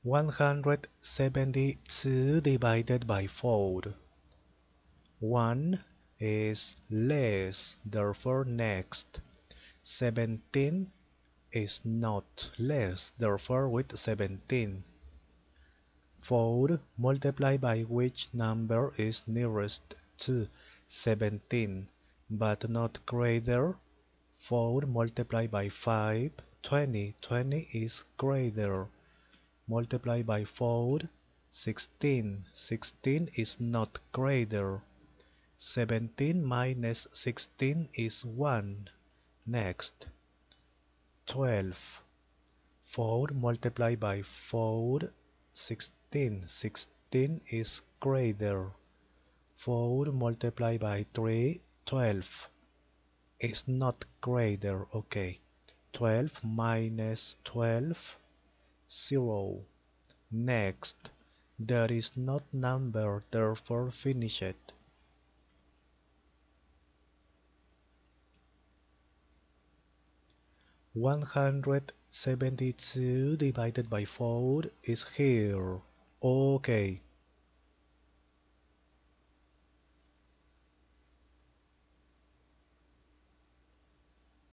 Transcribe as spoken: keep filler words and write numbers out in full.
one hundred seventy-two divided by four. one is less, therefore next. seventeen is not less, therefore with seventeen. four multiplied by which number is nearest to seventeen, but not greater. four multiplied by five, twenty. twenty is greater. Multiply by four, sixteen. sixteen is not greater. seventeen minus sixteen is one. Next. twelve. four multiplied by four, sixteen. sixteen is greater. four multiplied by three, twelve. Is not greater. Okay. twelve minus twelve, zero. Next, there is not number, therefore finish it. one hundred seventy-two divided by four is here. Okay,